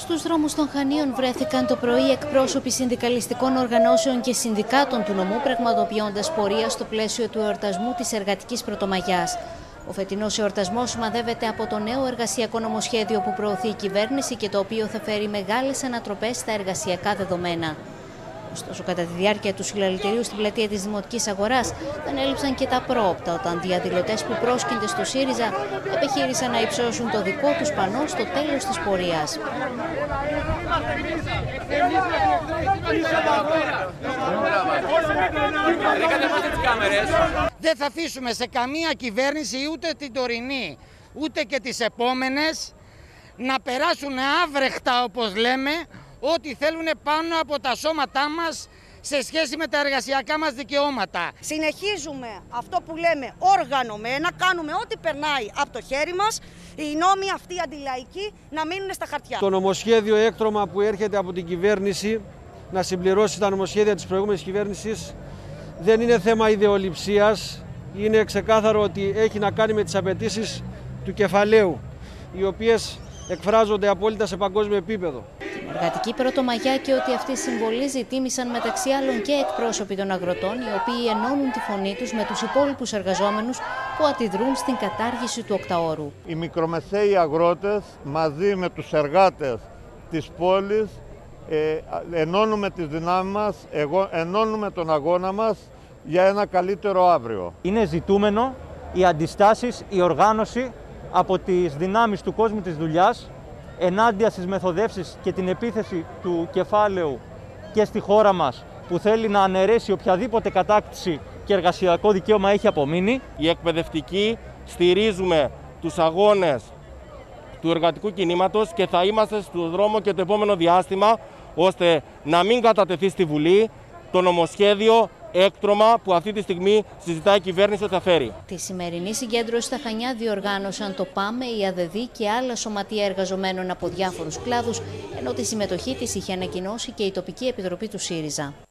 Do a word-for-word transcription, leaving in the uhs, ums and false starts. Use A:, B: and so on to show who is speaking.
A: Στους δρόμους των Χανίων βρέθηκαν το πρωί εκπρόσωποι συνδικαλιστικών οργανώσεων και συνδικάτων του νομού, πραγματοποιώντας πορεία στο πλαίσιο του εορτασμού της Εργατικής Πρωτομαγιάς. Ο φετινός εορτασμός σημαδεύεται από το νέο εργασιακό νομοσχέδιο που προωθεί η κυβέρνηση και το οποίο θα φέρει μεγάλες ανατροπές στα εργασιακά δεδομένα. Ωστόσο, κατά τη διάρκεια του συλλαλητηρίου στην πλατεία της Δημοτικής Αγοράς, δεν έλειψαν και τα πρόοπτα όταν διαδηλωτές που πρόσκυνται στο ΣΥΡΙΖΑ επιχείρησαν να υψώσουν το δικό τους πανό στο τέλος της πορείας.
B: Δεν θα αφήσουμε σε καμία κυβέρνηση, ούτε την τωρινή, ούτε και τις επόμενες, να περάσουν άβρεχτα, όπως λέμε, ό,τι θέλουν πάνω από τα σώματά μας σε σχέση με τα εργασιακά μας δικαιώματα.
C: Συνεχίζουμε αυτό που λέμε οργανωμένα, κάνουμε ό,τι περνάει από το χέρι μας, οι νόμοι αυτοί αντιλαϊκοί να μείνουν στα χαρτιά.
D: Το νομοσχέδιο έκτρωμα που έρχεται από την κυβέρνηση να συμπληρώσει τα νομοσχέδια της προηγούμενης κυβέρνησης δεν είναι θέμα ιδεολειψίας, είναι ξεκάθαρο ότι έχει να κάνει με τις απαιτήσεις του κεφαλαίου, οι οποίες εκφράζονται απόλυτα σε παγκόσμιο επίπεδο.
A: Την Εργατική Πρωτομαγιά και ό,τι αυτή συμβολίζει τίμησαν μεταξύ άλλων και εκπρόσωποι των αγροτών, οι οποίοι ενώνουν τη φωνή τους με τους υπόλοιπους εργαζόμενους που αντιδρούν στην κατάργηση του οκταώρου.
E: Οι μικρομεσαίοι αγρότες μαζί με τους εργάτες της πόλης ε, ενώνουμε τις δυνάμεις μας, εγώ, ενώνουμε τον αγώνα μας για ένα καλύτερο αύριο.
F: Είναι ζητούμενο οι αντιστάσεις, η οργάνωση από τις δυνάμεις του κόσμου της δουλειάς ενάντια στις μεθοδεύσεις και την επίθεση του κεφάλαιου και στη χώρα μας που θέλει να αναιρέσει οποιαδήποτε κατάκτηση και εργασιακό δικαίωμα έχει απομείνει.
G: Οι εκπαιδευτικοί στηρίζουμε τους αγώνες του εργατικού κινήματος και θα είμαστε στο δρόμο και το επόμενο διάστημα ώστε να μην κατατεθεί στη Βουλή το νομοσχέδιο έκτρωμα που αυτή τη στιγμή συζητάει η κυβέρνηση ότι θα φέρει.
A: Τη σημερινή συγκέντρωση στα Χανιά διοργάνωσαν το ΠΑΜΕ, η ΑΔΕΔΗ και άλλα σωματεία εργαζομένων από διάφορους κλάδους, ενώ τη συμμετοχή της είχε ανακοινώσει και η τοπική επιτροπή του ΣΥΡΙΖΑ.